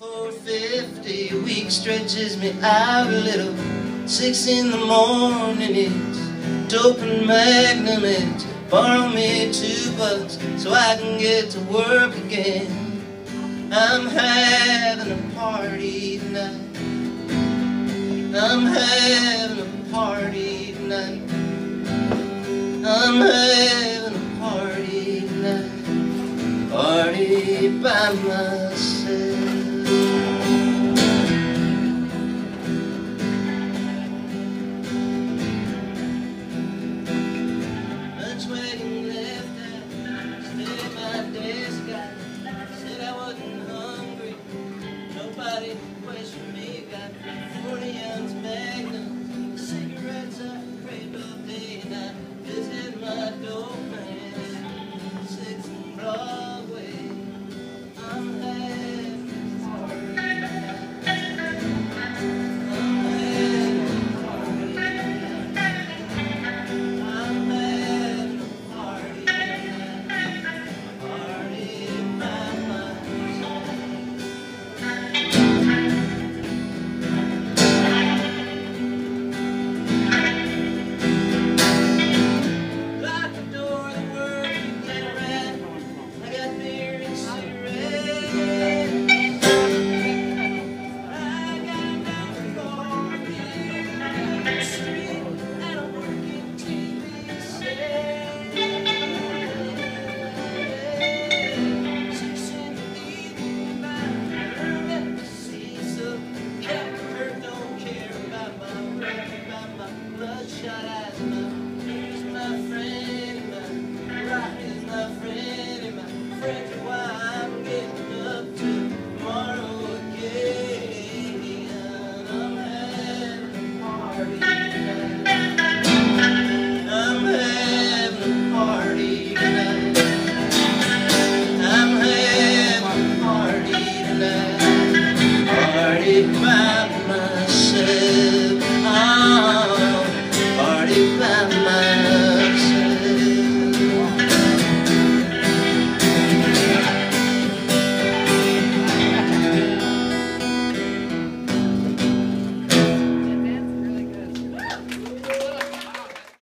4:50 a week stretches me out a little. 6 in the morning, it's dope and Magnum. It's borrow me $2 so I can get to work again. I'm having a party tonight. I'm having a party tonight. I'm having a party tonight. Party by my